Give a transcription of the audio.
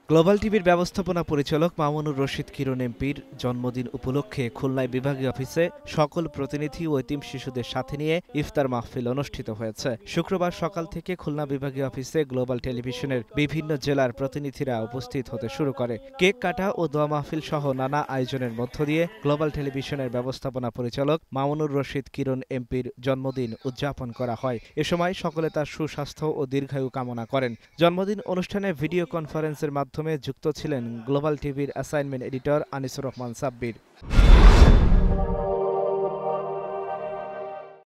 Global টিভির ব্যবস্থাপনা পরিচালক মামুনুর রশিদ কিরণ এমপির জন্মদিন উপলক্ষে খুলনায় বিভাগীয় অফিসে সকল প্রতিনিধি ও এতিম শিশুদের সাথে নিয়ে ইফতার মাহফিল অনুষ্ঠিত হয়েছে। শুক্রবার সকাল থেকে খুলনা বিভাগীয় অফিসে গ্লোবাল টেলিভিশনের বিভিন্ন জেলার প্রতিনিধিরা উপস্থিত হতে শুরু করে। কেক কাটা ও দোয়া মাহফিল সহ নানা আয়োজনের মধ্য দিয়ে গ্লোবাল টেলিভিশনের ব্যবস্থাপনা পরিচালক মামুনুর রশিদ কিরণ এমপির জন্মদিন উদযাপন করা হয়। এ সময় সকলে তার সুস্বাস্থ্য ও দীর্ঘায়ু কামনা করেন। জন্মদিন অনুষ্ঠানে ভিডিও কনফারেন্সের মাধ্যমে যুক্ত ছিলেন গ্লোবাল টিভির অ্যাসাইনমেন্ট এডিটর আনিসুর রহমান সাব্বির।